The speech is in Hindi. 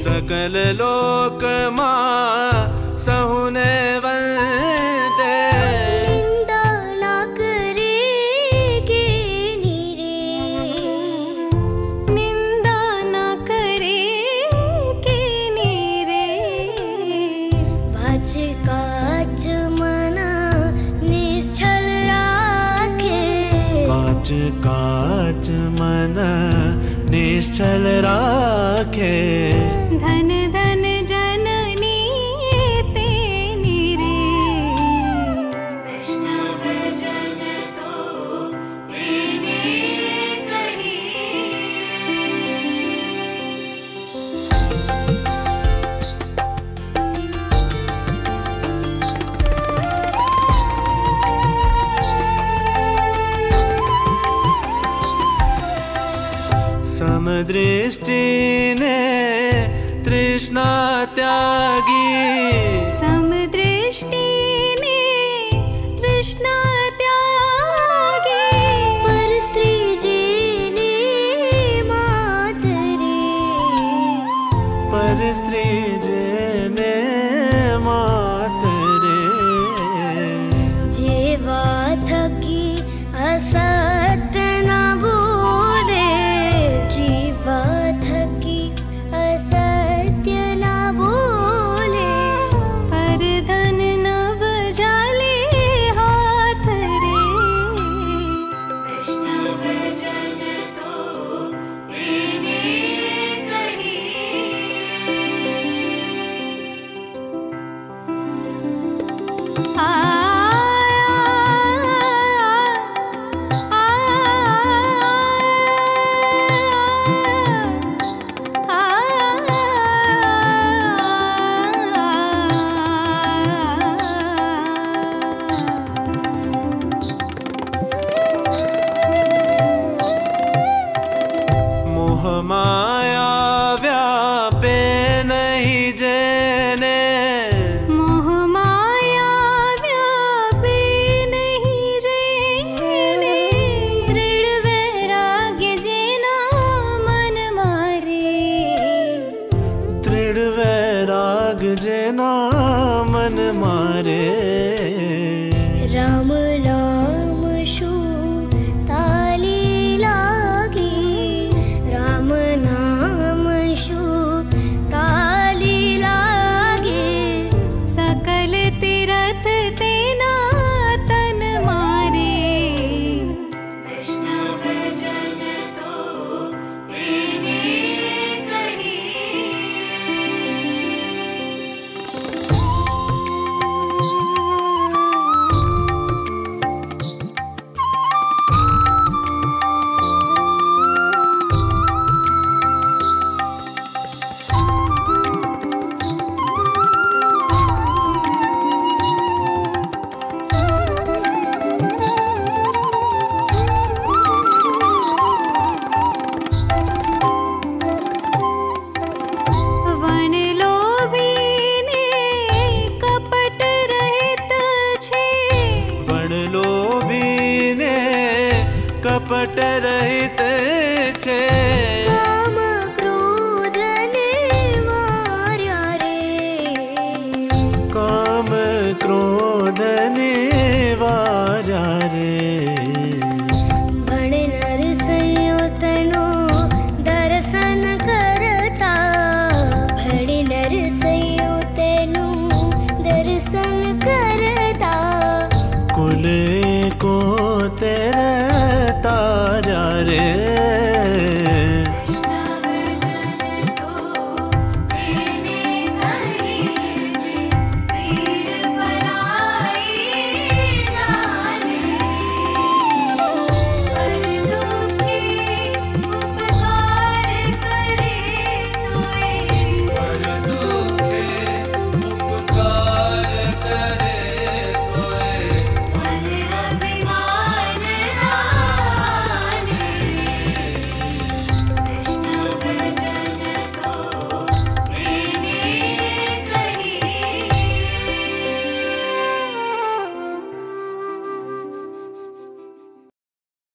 सकल लोक मां सहुने वंदे। निंदा ना करेगे नीरे, निंदा ना करेगे नीरे। बाज काज मना निश्चल राखे, काज काज मन निश्चल राखे। धन धन जननी तेनी रे, वैष्णव जन तो तेने कही। समदृष्टि ने तृष्णा त्यागी, समदृष्टि ने तृष्णा त्यागी। पर स्त्री जीने मातरे, पर स्त्री जेने मातरे। जेवा थकी असत्य न बोले, जीवा थकी असत्य न बोले। पर धन नव जाले हाथ रे, वैष्णव जन तो तेने कही। मोह माया व्यापे नहीं जेने, मोह माया व्यापे नहीं जेने। दृढ़ वैराग्य जेना मन मारे, दृढ़ वैराग जेना मन मारे। राम नाम शु ताली लागी, राम नाम शु ताली लागे। सकल तीरथ तेना तन मारे, वैष्णव जन तो तेने कही। वण लोभी ने कपट रहित छे, वण लोभी ने कपट रहित छे।